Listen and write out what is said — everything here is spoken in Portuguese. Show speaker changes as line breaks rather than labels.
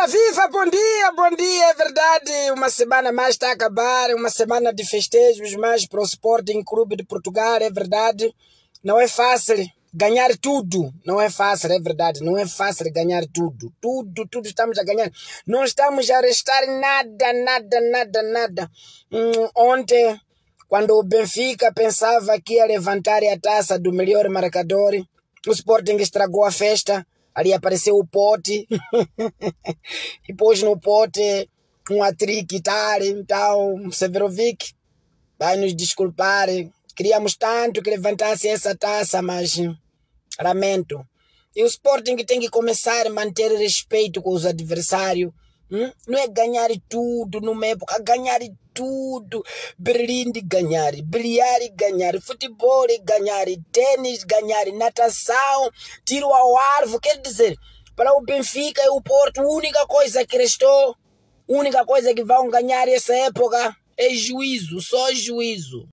Viva, bom dia, é verdade, uma semana mais está a acabar, uma semana de festejos mais para o Sporting Clube de Portugal, é verdade, não é fácil ganhar tudo, não é fácil, é verdade, não é fácil ganhar tudo estamos a ganhar, não estamos a restar nada. Ontem, quando o Benfica pensava que ia levantar a taça do melhor marcador, o Sporting estragou a festa. Ali apareceu o Pote e pôs no Pote um hat-trick e tal, Severovic vai nos desculpar, queríamos tanto que levantasse essa taça, mas lamento. E o Sporting tem que começar a manter respeito com os adversários. Não é ganhar tudo numa época, ganhar tudo. Berlim de ganhar, bilhar e ganhar, futebol e ganhar, tênis ganhar, natação, tiro ao alvo. Quer dizer, para o Benfica e o Porto, a única coisa que restou, a única coisa que vão ganhar essa época é juízo, só juízo.